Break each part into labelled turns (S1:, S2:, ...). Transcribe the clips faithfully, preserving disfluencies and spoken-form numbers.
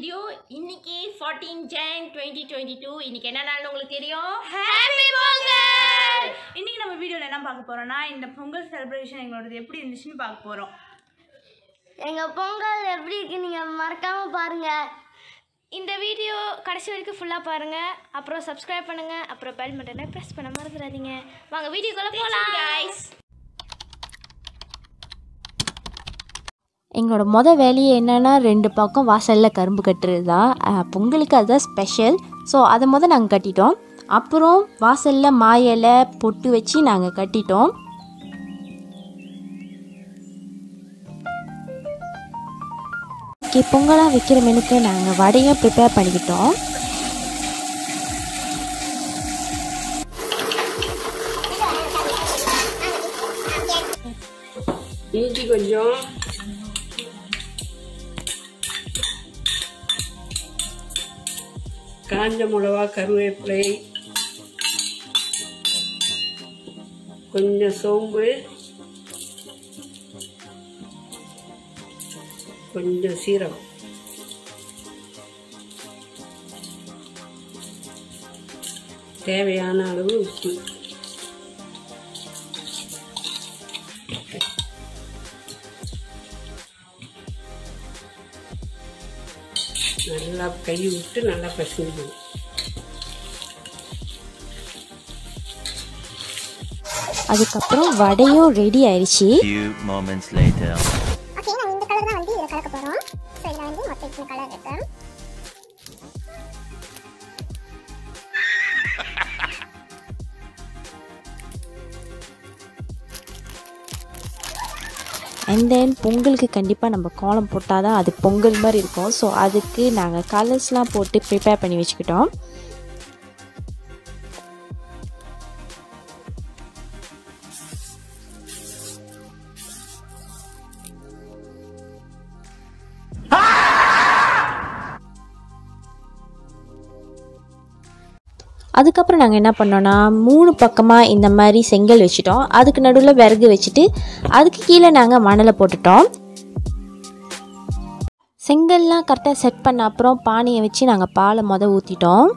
S1: Video. இன்னைக்கு fourteen Jan twenty twenty-two. இன்னைக்கு என்ன நாள் உங்களுக்கு தெரியும்?
S2: ஹேப்பி பொங்கல். இன்னைக்கு நம்ம வீடியோல என்ன பார்க்க போறோம்னா இந்த பொங்கல் செலிப்ரேஷன் எங்களோடது எப்படி இருந்துச்சுன்னு பார்க்க போறோம்.
S3: எங்க பொங்கல் எப்படி இருக்கு நீங்க மறக்காம பாருங்க.
S4: இந்த வீடியோ கடைசி வரைக்கும் ஃபுல்லாக பாருங்கள். அப்புறம் சப்ஸ்கிரைப் பண்ணுங்கள். அப்புறம் பெல் பட்டனை ப்ரெஸ் பண்ண மறந்துடாதீங்க. வாங்க வீடியோக்குள்ளே போகலாம் गाइस.
S5: எங்களோட மொதல் வேலையே என்னென்னா ரெண்டு பக்கம் வாசலில் கரும்பு கட்டுறது தான். பொங்கலுக்கு அதுதான் ஸ்பெஷல். ஸோ அதை மொதல் நாங்கள் கட்டிட்டோம். அப்புறம் வாசலில் மாயிலை பொட்டு வச்சு நாங்கள் கட்டிட்டோம். ஓகே, பொங்கலாக வைக்கிற மெனுக்கு நாங்கள் வடையும் ப்ரிப்பேர் பண்ணிக்கிட்டோம்.
S6: இஞ்சி கொஞ்சம், காஞ்ச மிளகா, கருவேப்பிலை, கொஞ்சம் சோம்பு, கொஞ்சம் சீரகம், தேவையான அளவு உப்பு, நல்லா கை விட்டு நல்லா பசங்கணும்.
S5: அதுக்கப்புறம் வடையும் ரெடி ஆயிடுச்சு.
S7: Few moments later.
S3: ஓகே, நான் இந்த கலர் தான் வந்து இத கலக்க போறோம். சோ இத வந்து மொத்த இந்த கலர் இருக்கு.
S5: அண்ட் தென் பொங்கலுக்கு கண்டிப்பாக நம்ம கோலம் போட்டால் தான் அது பொங்கல் மாதிரி இருக்கும். ஸோ அதுக்கு நாங்கள் கலர்ஸ்லாம் போட்டு ப்ரிப்பேர் பண்ணி வச்சுக்கிட்டோம். அதுக்கப்புறம் நாங்கள் என்ன பண்ணோன்னா மூணு பக்கமாக இந்த மாதிரி செங்கல் வச்சுட்டோம். அதுக்கு நடுவில் விறகு வச்சுட்டு அதுக்கு கீழே நாங்கள் மணலை போட்டுட்டோம். செங்கல்லாம் கரெக்டாக செட் பண்ண அப்புறம் பானையை வச்சு நாங்கள் பாலை மொதல் ஊற்றிட்டோம்.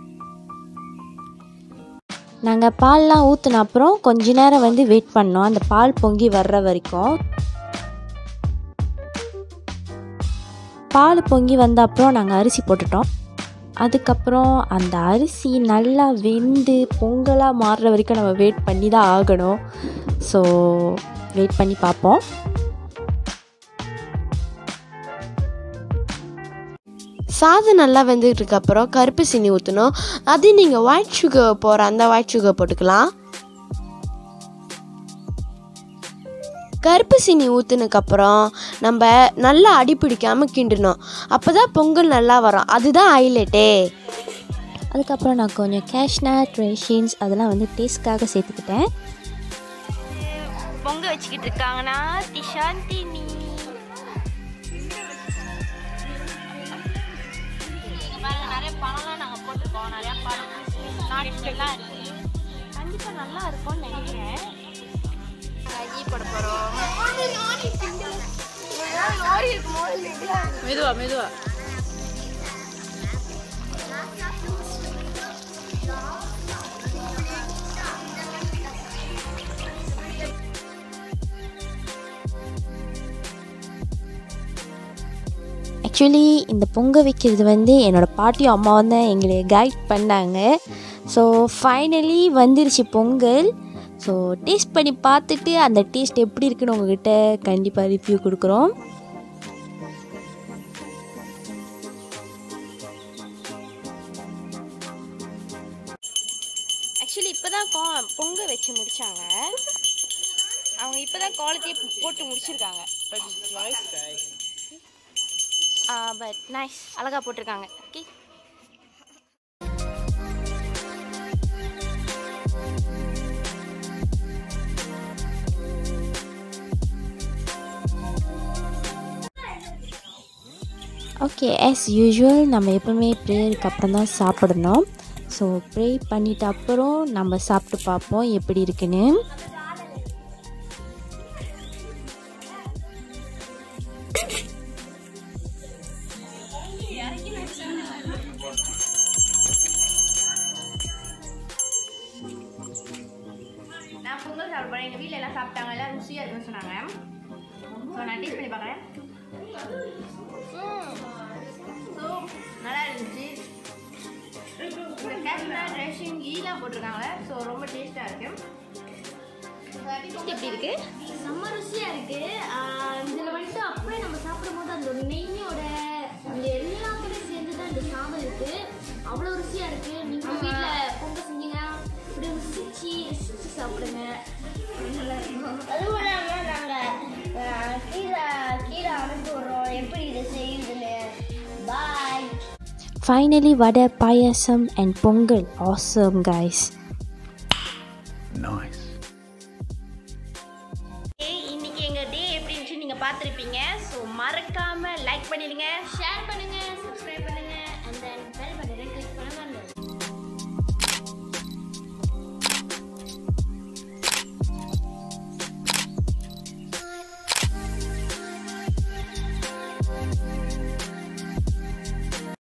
S5: நாங்கள் பால்லாம் ஊற்றின அப்புறம் கொஞ்ச நேரம் வந்து வெயிட் பண்ணோம், அந்த பால் பொங்கி வர்ற வரைக்கும். பால் பொங்கி வந்த அப்புறம் நாங்கள் அரிசி போட்டுட்டோம். அதுக்கப்புறம் அந்த அரிசி நல்லா வெந்து பொங்கலாக மாறுற வரைக்கும் நம்ம வெயிட் பண்ணி தான் ஆகணும். ஸோ வெயிட் பண்ணி பார்ப்போம்.
S8: சாதம் நல்லா வெந்ததுக்கு அப்புறம் கருப்பு சீனி ஊற்றணும். அது நீங்கள் ஒயிட் சுகர் போகிற அந்த ஒயிட் சுகர் போட்டுக்கலாம். கருப்பு சீனி ஊற்றுனதுக்கப்புறம் நம்ம நல்லா அடி பிடிக்காமல் கிண்டணும். அப்போ தான் பொங்கல் நல்லா வரும். அதுதான் ஹைலைட்டே.
S5: அதுக்கப்புறம் நான் கொஞ்சம் கேஷ்நட், ரேஷின்ஸ் அதெல்லாம் வந்து டேஸ்ட்காக சேர்த்துக்கிட்டேன்.
S4: பொங்க வச்சுக்கிட்டு இருக்காங்கன்னா திஷாந்தினி. நிறைய பழம்லாம் நாங்கள் போட்டிருக்கோம். நிறையா பழம் நாட்டுலாம் இருக்கு. கண்டிப்பாக நல்லா இருக்கும்னு நினைக்கிறேன். போட போறோம்.
S2: மெதுவா மெதுவா
S5: ஆக்சுவலி இந்த பொங்க வைக்கிறது வந்து என்னோடய பாட்டியும் அம்மாவும் தான் எங்களை கைட் பண்ணாங்க. ஸோ ஃபைனலி வந்துருச்சு பொங்கல். ஸோ டேஸ்ட் பண்ணி பார்த்துட்டு அந்த டேஸ்ட் எப்படி இருக்குன்னு உங்ககிட்ட கண்டிப்பாக ரிவ்யூ கொடுக்குறோம்.
S4: ஆக்சுவலி இப்போ தான் கா பொங்க வச்சு முடித்தாங்க. அவங்க இப்போ தான் காலேஜே போட்டு முடிச்சிருக்காங்க. பட் நைஸ், அழகாக போட்டிருக்காங்க. ஓகே,
S5: ஓகே, ஆஸ் யூஷுவல் நம்ம எப்போவுமே ப்ரேயருக்கு அப்புறம் தான் சாப்பிடணும். ஸோ ப்ரே பண்ணிவிட்டு அப்புறம் நம்ம சாப்பிட்டு பார்ப்போம் எப்படி இருக்குன்னு.
S2: இறங்கி சாப்பிட்டாங்க, எல்லாம் ருசியாக இருக்குன்னு சொன்னாங்க. ஸோ நான் டேஸ்ட் பண்ணி பார்க்குறேன். ஸோ நல்லா இருந்துச்சு. இந்த கேஷ்மீர் ரேஷன் கீலாம் போட்டிருக்காங்க. ஸோ ரொம்ப டேஸ்ட்டாக இருக்குது.
S1: எப்படி இருக்கு?
S4: செம்ம ருசியாக இருக்குது. இதில் வந்துட்டு அப்படியே நம்ம சாப்பிடும்போது அந்த ஒரு நெய்யோட அந்த எல்லாத்துமே சேர்ந்து தான் இந்த சாதம் இருக்குது. அவ்வளோ ருசியாக இருக்குது. நீங்கள் வீட்டில் பொங்கல் செஞ்சீங்கன்னா இப்படி ருசிச்சு ருசிச்சு சாப்பிடுங்க.
S3: அதுவும் இல்லாமல் நாங்கள் கீரை கீரை அனுப்பி விடுறோம் எப்படி இது செய்யுதுன்னு. பாய்.
S5: Finally, vada, payasam and pongal. Awesome, guys.
S7: Nice.
S1: இன்னைக்கு எங்க டே எப்படி இருந்துச்சு நீங்க பார்த்துருப்பீங்க. ஸோ மறக்காம லைக் பண்ணிடுங்க,
S4: ஷேர் பண்ணுங்கள்.